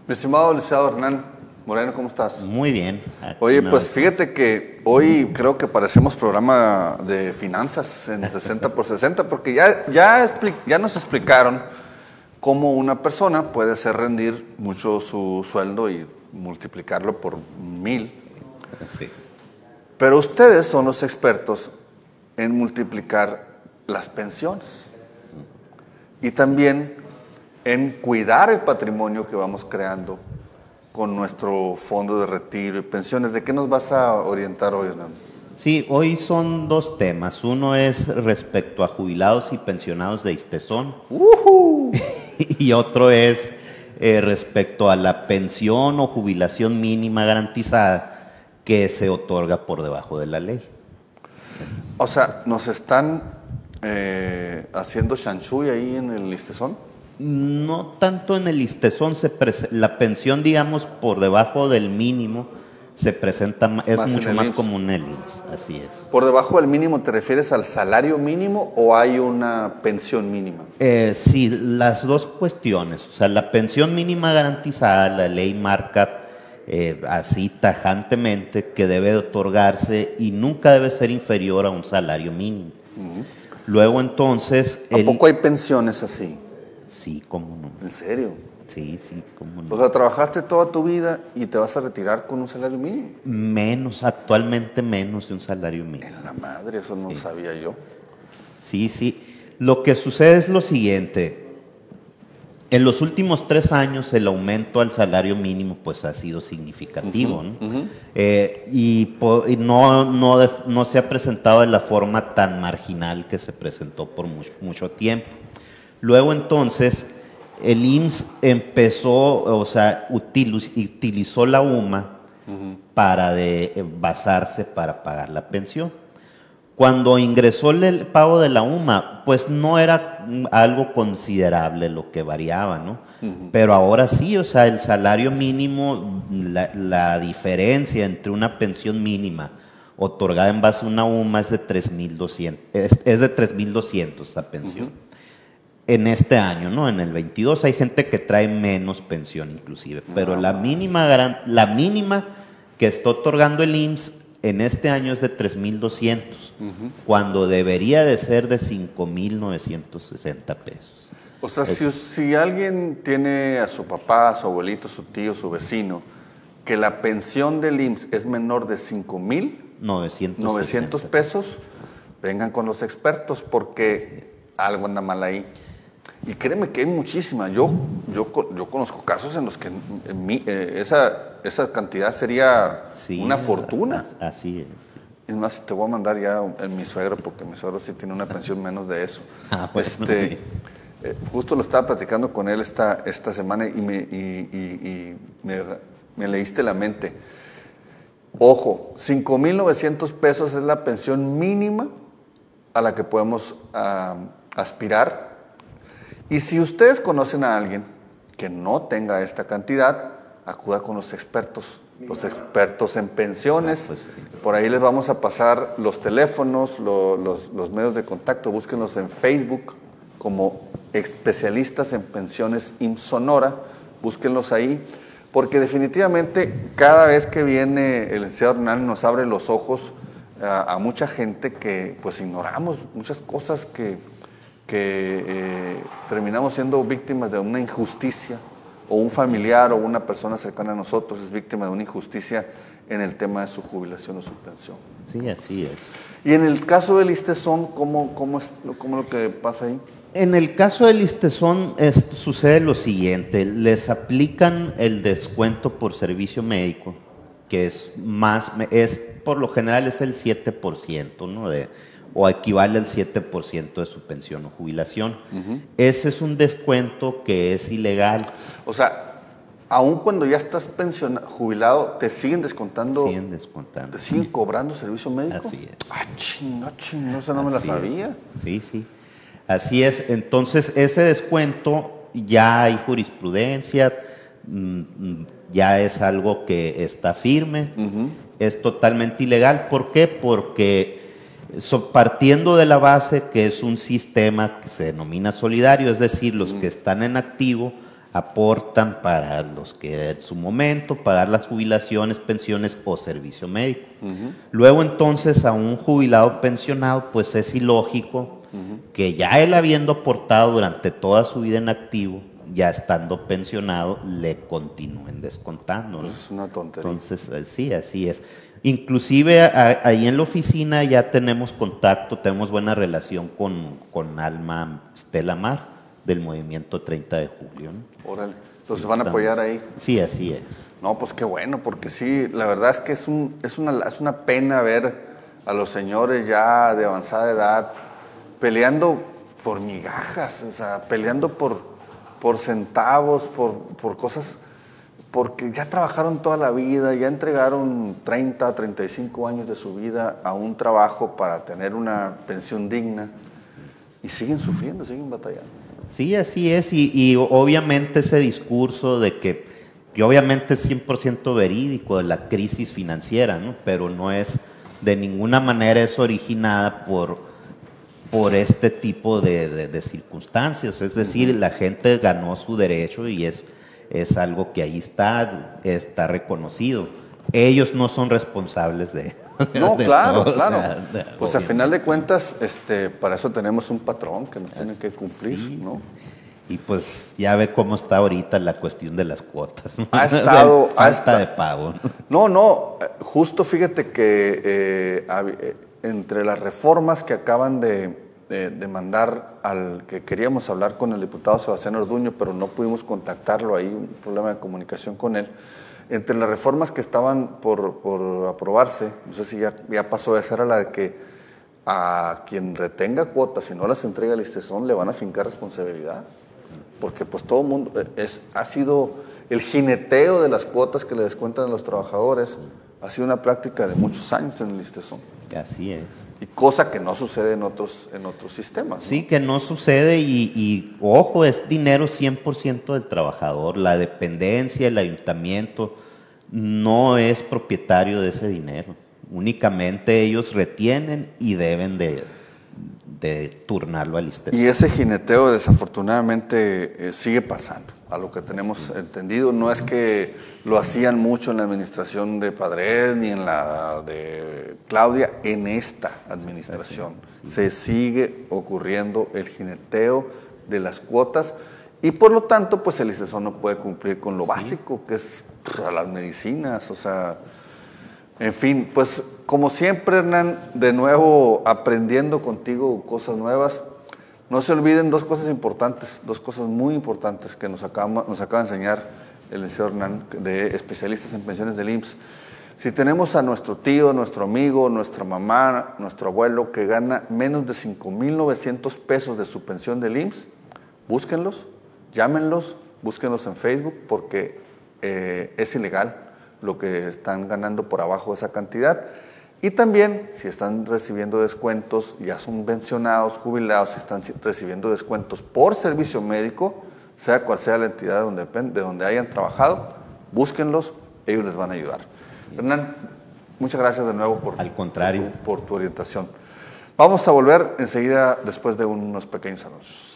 Mi estimado licenciado Hernán Moreno, ¿cómo estás? Muy bien. Oye, pues fíjate que hoy creo que parecemos programa de finanzas en 60 por 60, porque ya nos explicaron cómo una persona puede hacer rendir mucho su sueldo y multiplicarlo por 1000. Sí. Pero ustedes son los expertos en multiplicar las pensiones y también en cuidar el patrimonio que vamos creando con nuestro fondo de retiro y pensiones. ¿De qué nos vas a orientar hoy, Hernán? Sí, hoy son dos temas. Uno es respecto a jubilados y pensionados de ISSSTESON. Y otro es respecto a la pensión o jubilación mínima garantizada que se otorga por debajo de la ley. O sea, ¿nos están haciendo chanchuy ahí en el ISSSTESON? No tanto en el ISSSTESON, la pensión, digamos, por debajo del mínimo se presenta, es Más mucho en el más IMSS. común en el IMSS, así es. ¿Por debajo del mínimo te refieres al salario mínimo o hay una pensión mínima? Sí, las dos cuestiones. O sea, la pensión mínima garantizada, la ley marca así tajantemente que debe otorgarse y nunca debe ser inferior a un salario mínimo. Luego entonces... ¿A poco hay pensiones así? Sí, cómo no. ¿En serio? Sí, cómo no. O sea, trabajaste toda tu vida y te vas a retirar con un salario mínimo. Menos, actualmente menos de un salario mínimo. En la madre, eso no sabía yo. Sí. Lo que sucede es lo siguiente. En los últimos 3 años el aumento al salario mínimo pues ha sido significativo, ¿no? Y no se ha presentado de la forma tan marginal que se presentó por mucho tiempo. Luego entonces el IMSS empezó, o sea, utilizó la UMA para basarse para pagar la pensión. Cuando ingresó el pago de la UMA, pues no era algo considerable lo que variaba, ¿no? Pero ahora sí, o sea, el salario mínimo, la diferencia entre una pensión mínima otorgada en base a una UMA es de 3,200, es de 3,200 esa pensión. En este año, ¿no? En el 22 hay gente que trae menos pensión inclusive, pero la mínima que está otorgando el IMSS en este año es de 3,200, cuando debería de ser de 5,960 pesos. O sea, si alguien tiene a su papá, a su abuelito, su tío, su vecino, que la pensión del IMSS es menor de 5,900 pesos, vengan con los expertos porque algo anda mal ahí. Y créeme que hay muchísima. Yo conozco casos en los que esa cantidad sería una fortuna. Así es. Es más, te voy a mandar ya en mi suegro, porque mi suegro sí tiene una pensión menos de eso. Bueno. Justo lo estaba platicando con él esta semana y me leíste la mente. Ojo, 5,900 pesos es la pensión mínima a la que podemos aspirar. Y si ustedes conocen a alguien que no tenga esta cantidad, acuda con los expertos en pensiones. Por ahí les vamos a pasar los teléfonos, los medios de contacto. Búsquenlos en Facebook como especialistas en pensiones IMSS Sonora. Búsquenlos ahí, porque definitivamente cada vez que viene el licenciado Hernán nos abre los ojos a mucha gente que pues ignoramos muchas cosas que terminamos siendo víctimas de una injusticia, o un familiar o una persona cercana a nosotros es víctima de una injusticia en el tema de su jubilación o su pensión. Sí, así es. Y en el caso del ISSSTESON, ¿cómo es lo que pasa ahí? En el caso del ISSSTESON sucede lo siguiente, les aplican el descuento por servicio médico, que por lo general es el 7%, ¿no? O equivale al 7% de su pensión o jubilación. Ese es un descuento que es ilegal. O sea, aun cuando ya estás jubilado, ¿te siguen descontando? Siguen descontando. ¿Te siguen cobrando servicio médico? Así es. Ah, chinga, esa no me la sabía. Sí. Así es. Entonces, ese descuento ya hay jurisprudencia, ya es algo que está firme, es totalmente ilegal. ¿Por qué? Porque partiendo de la base que es un sistema que se denomina solidario, es decir, los que están en activo aportan para los que en su momento pagar las jubilaciones, pensiones o servicio médico. Luego entonces a un jubilado pensionado pues es ilógico que ya él habiendo aportado durante toda su vida en activo, ya estando pensionado, le continúen descontando, ¿no? Es una tontería. Entonces, sí, así es. Inclusive ahí en la oficina ya tenemos contacto, tenemos buena relación con Alma Stella Mar, del movimiento 30 de julio, ¿no? Órale. Entonces Sí, van a apoyar ahí. Sí, así es. No, pues qué bueno, porque sí, la verdad es que es una pena ver a los señores ya de avanzada edad peleando por migajas, o sea, peleando por centavos, por cosas, porque ya trabajaron toda la vida, ya entregaron 30, 35 años de su vida a un trabajo para tener una pensión digna y siguen sufriendo, siguen batallando. Sí, así es, y obviamente ese discurso de que obviamente es 100% verídico de la crisis financiera, ¿no? Pero no es, de ninguna manera es originada por este tipo de circunstancias, es decir, la gente ganó su derecho y es algo que ahí está reconocido. Ellos no son responsables de... No, claro, todo, claro. O sea, pues al final de cuentas, para eso tenemos un patrón que nos tiene que cumplir, sí, ¿no? Y pues ya ve cómo está ahorita la cuestión de las cuotas, ¿no? Ha estado... Falta de pago, No, ¿no? no, justo fíjate que entre las reformas que acaban de mandar que queríamos hablar con el diputado Sebastián Orduño, pero no pudimos contactarlo, ahí un problema de comunicación con él. Entre las reformas que estaban por aprobarse, no sé si ya pasó, esa era la de que a quien retenga cuotas y no las entrega al ISSSTE le van a fincar responsabilidad. Porque pues todo el mundo, ha sido el jineteo de las cuotas que le descuentan a los trabajadores, ha sido una práctica de muchos años en el ISSSTE. Así es. Y cosa que no sucede en otros sistemas, ¿no? Sí, que no sucede y ojo, es dinero 100% del trabajador. La dependencia, el ayuntamiento no es propietario de ese dinero. Únicamente ellos retienen y deben de turnarlo al ISSSTE. Y ese jineteo desafortunadamente sigue pasando, a lo que tenemos entendido. No es que lo hacían mucho en la administración de Padres ni en la de Claudia, en esta administración se sigue ocurriendo el jineteo de las cuotas y por lo tanto pues el ISSSTE no puede cumplir con lo básico que es las medicinas, o sea, en fin, pues como siempre, Hernán, de nuevo aprendiendo contigo cosas nuevas. No se olviden dos cosas importantes, dos cosas muy importantes que nos acaba de enseñar el licenciado Hernán, de especialistas en pensiones del IMSS. Si tenemos a nuestro tío, nuestro amigo, nuestra mamá, nuestro abuelo que gana menos de 5,900 pesos de su pensión del IMSS, búsquenlos, llámenlos, búsquenlos en Facebook porque es ilegal lo que están ganando por abajo de esa cantidad. Y también, si están recibiendo descuentos, ya son pensionados, jubilados, si están recibiendo descuentos por servicio médico, sea cual sea la entidad de donde hayan trabajado, búsquenlos, ellos les van a ayudar. Sí. Hernán, muchas gracias de nuevo por tu orientación. Vamos a volver enseguida después de unos pequeños anuncios.